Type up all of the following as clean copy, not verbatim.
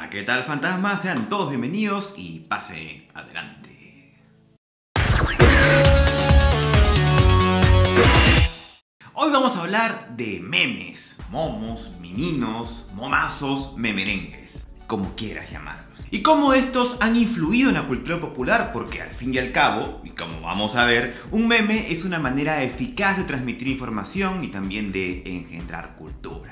¿Qué tal, fantasmas? Sean todos bienvenidos y pase adelante. Hoy vamos a hablar de memes, momos, miminos, momazos, memerengues, como quieras llamarlos. Y cómo estos han influido en la cultura popular, porque al fin y al cabo, y como vamos a ver, un meme es una manera eficaz de transmitir información y también de engendrar cultura.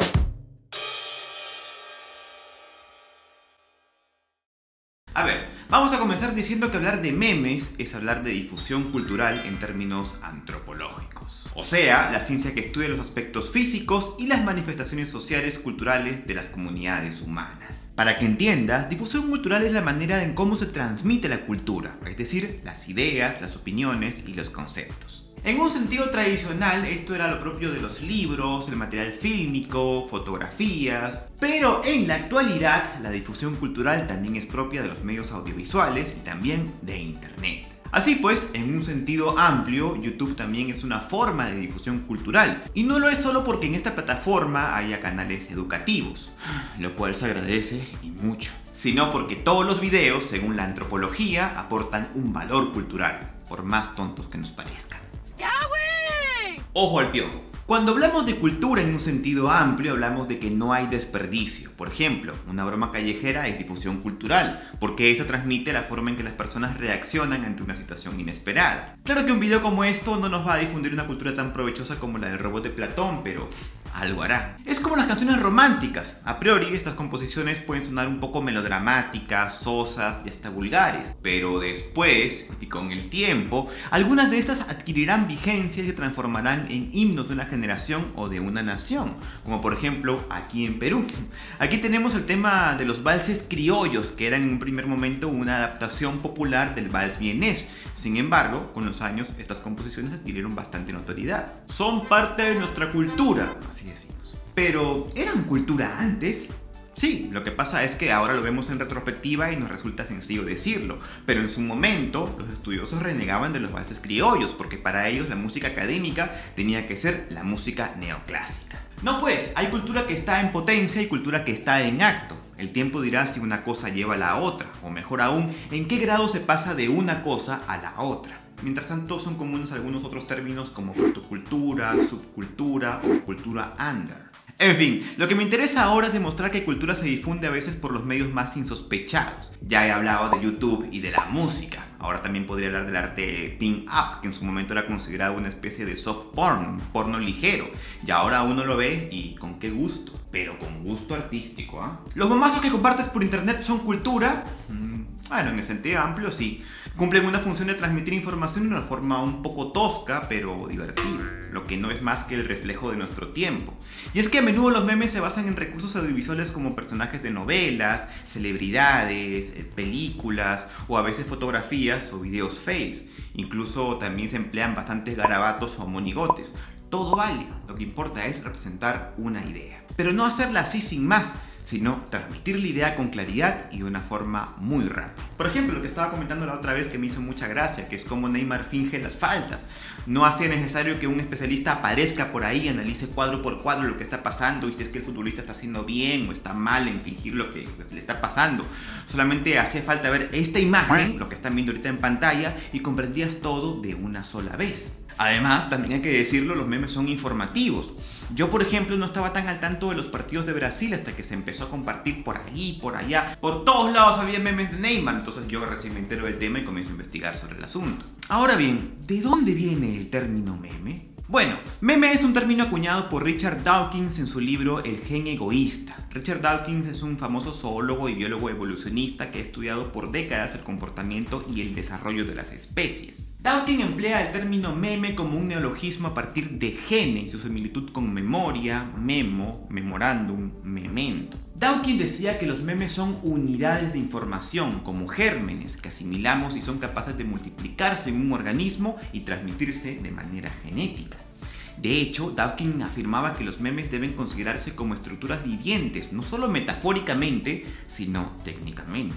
A ver, vamos a comenzar diciendo que hablar de memes es hablar de difusión cultural en términos antropológicos. O sea, la ciencia que estudia los aspectos físicos y las manifestaciones sociales culturales de las comunidades humanas. Para que entiendas, difusión cultural es la manera en cómo se transmite la cultura, es decir, las ideas, las opiniones y los conceptos. En un sentido tradicional, esto era lo propio de los libros, el material fílmico, fotografías, pero en la actualidad la difusión cultural también es propia de los medios audiovisuales y también de Internet. Así pues, en un sentido amplio, YouTube también es una forma de difusión cultural, y no lo es solo porque en esta plataforma haya canales educativos, lo cual se agradece y mucho, sino porque todos los videos, según la antropología, aportan un valor cultural, por más tontos que nos parezcan. ¡Ya, güey! Ojo al piojo. Cuando hablamos de cultura en un sentido amplio, hablamos de que no hay desperdicio. Por ejemplo, una broma callejera es difusión cultural, porque esa transmite la forma en que las personas reaccionan ante una situación inesperada. Claro que un video como esto no nos va a difundir una cultura tan provechosa como la del robot de Platón, pero algo hará. Es como las canciones románticas. A priori, estas composiciones pueden sonar un poco melodramáticas, sosas y hasta vulgares. Pero después, y con el tiempo, algunas de estas adquirirán vigencia y se transformarán en himnos de una generación o de una nación. Como por ejemplo, aquí en Perú. Aquí tenemos el tema de los valses criollos, que eran en un primer momento una adaptación popular del vals vienés. Sin embargo, con los años, estas composiciones adquirieron bastante notoriedad. Son parte de nuestra cultura, así decimos. Pero, ¿eran cultura antes? Sí, lo que pasa es que ahora lo vemos en retrospectiva y nos resulta sencillo decirlo, pero en su momento los estudiosos renegaban de los valses criollos porque para ellos la música académica tenía que ser la música neoclásica. No pues, hay cultura que está en potencia y cultura que está en acto. El tiempo dirá si una cosa lleva a la otra, o mejor aún, en qué grado se pasa de una cosa a la otra. Mientras tanto son comunes algunos otros términos como protocultura, subcultura o cultura under. En fin, lo que me interesa ahora es demostrar que cultura se difunde a veces por los medios más insospechados. Ya he hablado de YouTube y de la música. Ahora también podría hablar del arte pin-up, que en su momento era considerado una especie de soft porn, un porno ligero. Y ahora uno lo ve y con qué gusto, pero con gusto artístico, ¿eh? ¿Los momazos que compartes por internet son cultura? Bueno, en el sentido amplio sí. Cumplen una función de transmitir información de una forma un poco tosca, pero divertida, lo que no es más que el reflejo de nuestro tiempo. Y es que a menudo los memes se basan en recursos audiovisuales como personajes de novelas, celebridades, películas o a veces fotografías o videos fails. Incluso también se emplean bastantes garabatos o monigotes. Todo vale, lo que importa es representar una idea. Pero no hacerla así sin más, sino transmitir la idea con claridad y de una forma muy rápida. Por ejemplo, lo que estaba comentando la otra vez que me hizo mucha gracia, que es cómo Neymar finge las faltas. No hacía necesario que un especialista aparezca por ahí, analice cuadro por cuadro lo que está pasando y si es que el futbolista está haciendo bien o está mal en fingir lo que le está pasando. Solamente hacía falta ver esta imagen, lo que están viendo ahorita en pantalla, y comprendías todo de una sola vez. Además, también hay que decirlo, los memes son informativos. Yo, por ejemplo, no estaba tan al tanto de los partidos de Brasil hasta que se empezó a compartir por ahí, por allá. Por todos lados había memes de Neymar, entonces yo recién me entero del tema y comienzo a investigar sobre el asunto. Ahora bien, ¿de dónde viene el término meme? Bueno, meme es un término acuñado por Richard Dawkins en su libro El gen egoísta. Richard Dawkins es un famoso zoólogo y biólogo evolucionista que ha estudiado por décadas el comportamiento y el desarrollo de las especies. Dawkins emplea el término meme como un neologismo a partir de gene y su similitud con memoria, memo, memorándum, memento. Dawkins decía que los memes son unidades de información, como gérmenes que asimilamos y son capaces de multiplicarse en un organismo y transmitirse de manera genética. De hecho, Dawkins afirmaba que los memes deben considerarse como estructuras vivientes, no solo metafóricamente, sino técnicamente.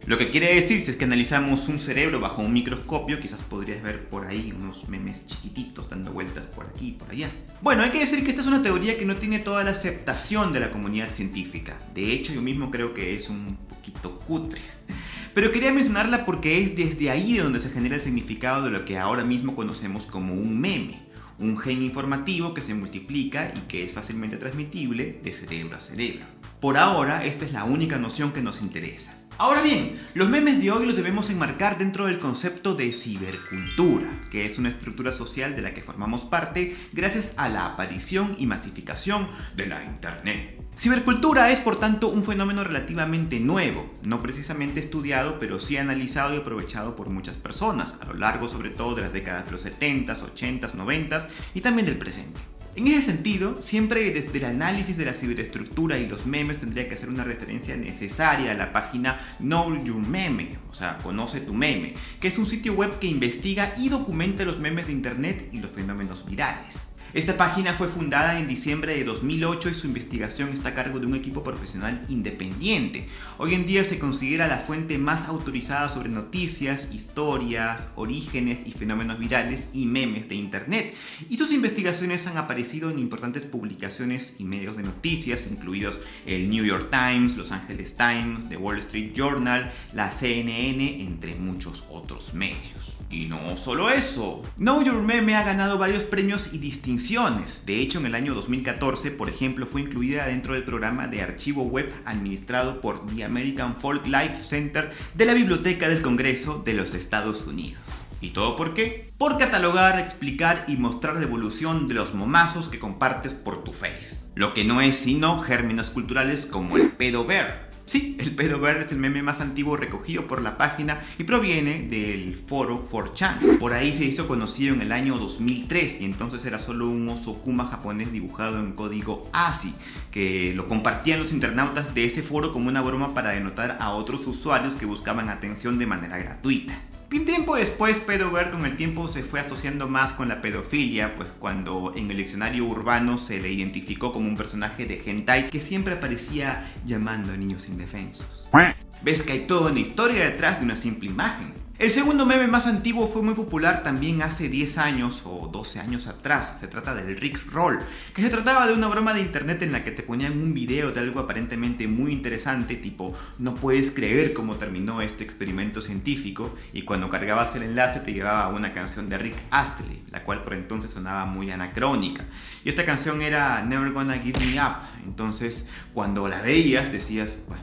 Lo que quiere decir, si es que analizamos un cerebro bajo un microscopio, quizás podrías ver por ahí unos memes chiquititos dando vueltas por aquí y por allá. Bueno, hay que decir que esta es una teoría que no tiene toda la aceptación de la comunidad científica. De hecho, yo mismo creo que es un poquito cutre. Pero quería mencionarla porque es desde ahí de donde se genera el significado de lo que ahora mismo conocemos como un meme. Un gen informativo que se multiplica y que es fácilmente transmitible de cerebro a cerebro. Por ahora, esta es la única noción que nos interesa. Ahora bien, los memes de hoy los debemos enmarcar dentro del concepto de cibercultura, que es una estructura social de la que formamos parte gracias a la aparición y masificación de la Internet. Cibercultura es, por tanto, un fenómeno relativamente nuevo, no precisamente estudiado, pero sí analizado y aprovechado por muchas personas, a lo largo sobre todo de las décadas de los 70s, 80s, 90s y también del presente. En ese sentido, siempre desde el análisis de la ciberestructura y los memes tendría que hacer una referencia necesaria a la página Know Your Meme, o sea, Conoce tu Meme, que es un sitio web que investiga y documenta los memes de internet y los fenómenos virales. Esta página fue fundada en diciembre de 2008 y su investigación está a cargo de un equipo profesional independiente. Hoy en día se considera la fuente más autorizada sobre noticias, historias, orígenes y fenómenos virales y memes de internet. Y sus investigaciones han aparecido en importantes publicaciones y medios de noticias, incluidos el New York Times, Los Angeles Times, The Wall Street Journal, la CNN, entre muchos otros medios. Y no solo eso, Know Your Meme ha ganado varios premios y distinciones. De hecho, en el año 2014, por ejemplo, fue incluida dentro del programa de archivo web administrado por The American Folk Life Center de la Biblioteca del Congreso de los Estados Unidos. ¿Y todo por qué? Por catalogar, explicar y mostrar la evolución de los momazos que compartes por tu Face. Lo que no es sino gérmenes culturales como el pedo bear. Sí, el pedo verde es el meme más antiguo recogido por la página y proviene del foro 4chan. Por ahí se hizo conocido en el año 2003 y entonces era solo un oso kuma japonés dibujado en código ASCII, que lo compartían los internautas de ese foro como una broma para denotar a otros usuarios que buscaban atención de manera gratuita. Un tiempo después, pedover con el tiempo se fue asociando más con la pedofilia, pues cuando en el diccionario urbano se le identificó como un personaje de hentai que siempre aparecía llamando a niños indefensos. ¿Ves que hay toda una historia detrás de una simple imagen? El segundo meme más antiguo fue muy popular también hace 10 años o 12 años atrás. Se trata del Rickroll, que se trataba de una broma de internet en la que te ponían un video de algo aparentemente muy interesante, tipo no puedes creer cómo terminó este experimento científico, y cuando cargabas el enlace te llevaba a una canción de Rick Astley, la cual por entonces sonaba muy anacrónica. Y esta canción era Never Gonna Give Me Up. Entonces cuando la veías decías, bueno,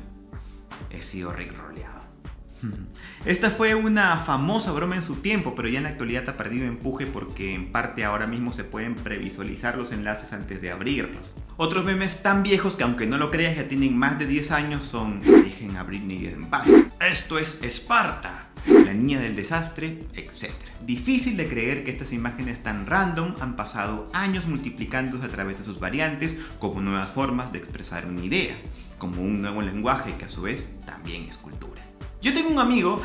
he sido Rickrolleado. Esta fue una famosa broma en su tiempo, pero ya en la actualidad ha perdido empuje porque en parte ahora mismo se pueden previsualizar los enlaces antes de abrirlos. Otros memes tan viejos que aunque no lo creas ya tienen más de 10 años son "Dejen a Britney en paz", "Esto es Esparta", "La niña del desastre", etc. Difícil de creer que estas imágenes tan random han pasado años multiplicándose a través de sus variantes como nuevas formas de expresar una idea, como un nuevo lenguaje que a su vez también es cultura. Yo tengo un amigo,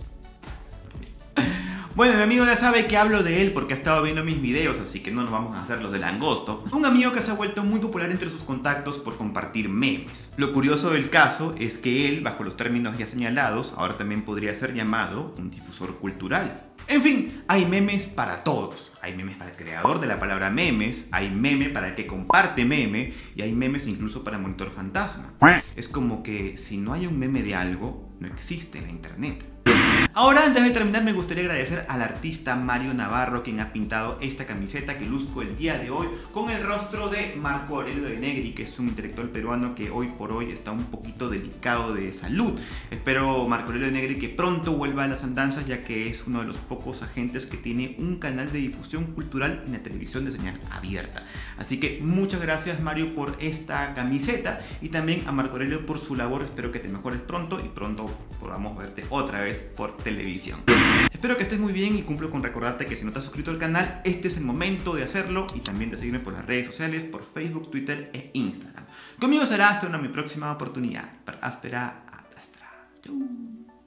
bueno, mi amigo ya sabe que hablo de él porque ha estado viendo mis videos, así que no nos vamos a hacer los de langosto. Un amigo que se ha vuelto muy popular entre sus contactos por compartir memes. Lo curioso del caso es que él, bajo los términos ya señalados, ahora también podría ser llamado un difusor cultural. En fin, hay memes para todos. Hay memes para el creador de la palabra memes, hay meme para el que comparte meme y hay memes incluso para Monitor Fantasma. Es como que si no hay un meme de algo, no existe en la internet. Ahora, antes de terminar, me gustaría agradecer al artista Mario Navarro, quien ha pintado esta camiseta que luzco el día de hoy con el rostro de Marco Aurelio de Negri, que es un intelectual peruano que hoy por hoy está un poquito delicado de salud. Espero, Marco Aurelio de Negri, que pronto vuelva a las andanzas, ya que es uno de los pocos agentes que tiene un canal de difusión cultural en la televisión de señal abierta. Así que muchas gracias, Mario, por esta camiseta, y también a Marco Aurelio por su labor. Espero que te mejores pronto y pronto podamos verte otra vez por televisión. Espero que estés muy bien y cumplo con recordarte que si no te has suscrito al canal, este es el momento de hacerlo, y también de seguirme por las redes sociales, por Facebook, Twitter e Instagram. Conmigo será hasta una mi próxima oportunidad. Per aspera a destra. Chau.